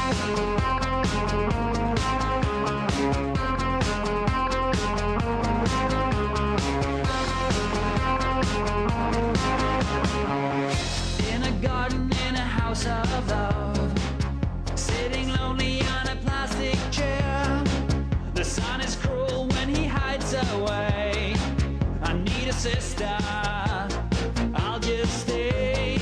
In a garden, in a house of love, sitting lonely on a plastic chair. The sun is cruel when he hides away. I need a sister, I'll just stay.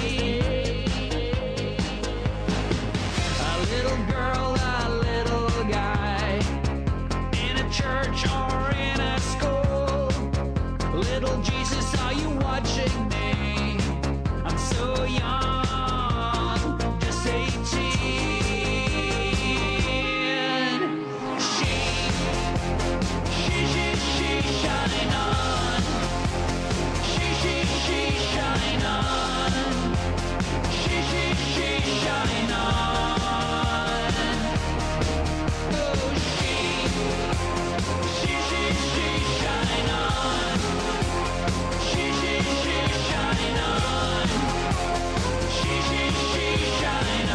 A little girl, a little guy, in a church or in a school. Little Jesus, are you watching me? I'm so young, just 18. She shine on. She shine on. She shine on. Oh, she shine on. She shine on. She shine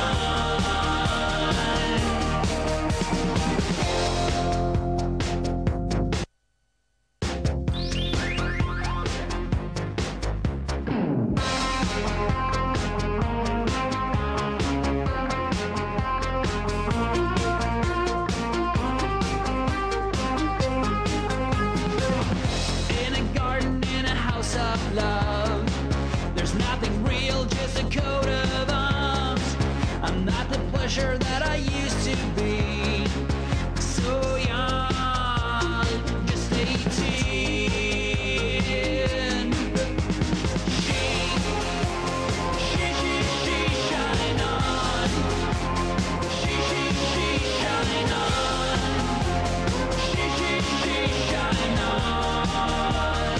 in a garden, in a house of love. There's nothing real, just a coat of arms. I'm not the pleasure that I used to be. So young, just 18. She shine on. She shine on. She shine on.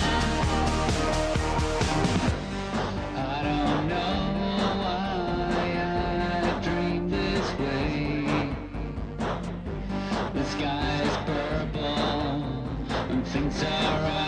I don't know why I dream this way. The sky's purple and things are right.